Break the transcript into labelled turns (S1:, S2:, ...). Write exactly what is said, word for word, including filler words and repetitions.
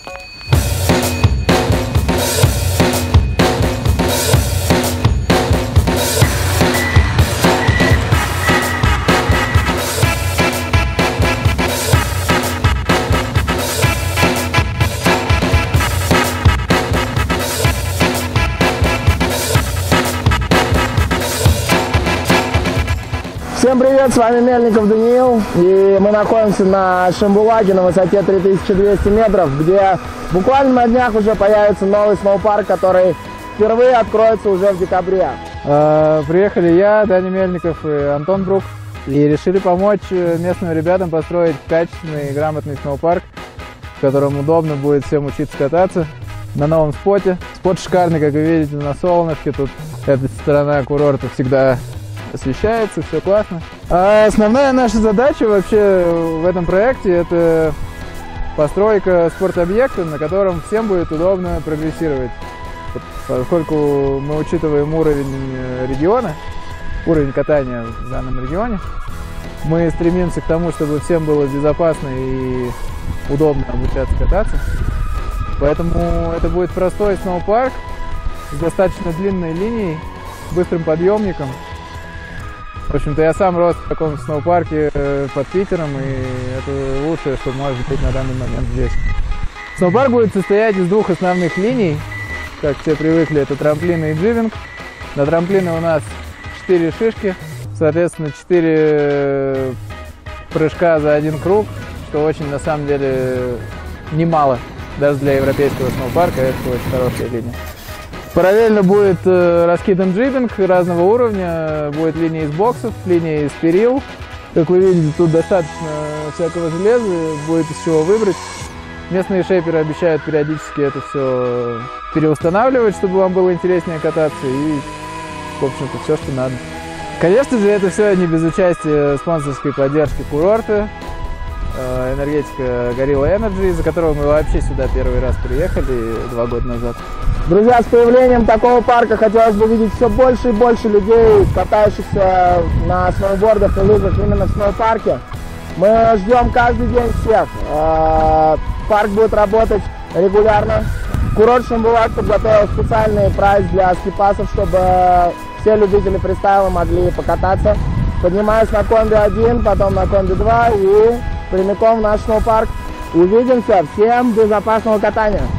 S1: Всем привет, с вами Мельников Даниил, и мы находимся на Шамбулаге на высоте три тысячи двести метров, где буквально на днях уже появится новый сноупарк, который впервые откроется уже в декабре.
S2: А, приехали я, Даня Мельников и Антон Брук, и решили помочь местным ребятам построить качественный и грамотный сноупарк, в котором удобно будет всем учиться кататься на новом споте. Спот шикарный, как вы видите, на Солнышке, тут эта сторона курорта всегда освещается, все классно. А основная наша задача вообще в этом проекте — это постройка спортобъекта, на котором всем будет удобно прогрессировать. Поскольку мы учитываем уровень региона, уровень катания в данном регионе, мы стремимся к тому, чтобы всем было безопасно и удобно обучаться кататься. Поэтому это будет простой сноупарк с достаточно длинной линией, быстрым подъемником. В общем-то, я сам рос в таком сноупарке под Питером, и это лучшее, что может быть на данный момент здесь. Сноупарк будет состоять из двух основных линий, как все привыкли, это трамплины и джибинг. На трамплины у нас четыре шишки, соответственно, четыре прыжка за один круг, что очень, на самом деле, немало, даже для европейского сноупарка, это очень хорошая линия. Параллельно будет э, раскидан джибинг разного уровня, будет линия из боксов, линия из перил. Как вы видите, тут достаточно всякого железа, будет из чего выбрать. Местные шейперы обещают периодически это все переустанавливать, чтобы вам было интереснее кататься, и, в общем-то, все, что надо. Конечно же, это все не без участия спонсорской поддержки курорта, э, энергетика Gorilla Energy, из-за которого мы вообще сюда первый раз приехали два года назад.
S1: Друзья, с появлением такого парка хотелось бы видеть все больше и больше людей, катающихся на сноубордах и лыжах именно в сноупарке. Мы ждем каждый день всех. Парк будет работать регулярно. Курорт Шамбулак подготовил специальный прайс для скипасов, чтобы все любители фристайла могли покататься. Поднимаюсь на комби один, потом на комби два и прямиком в наш сноупарк. Увидимся. Всем безопасного катания!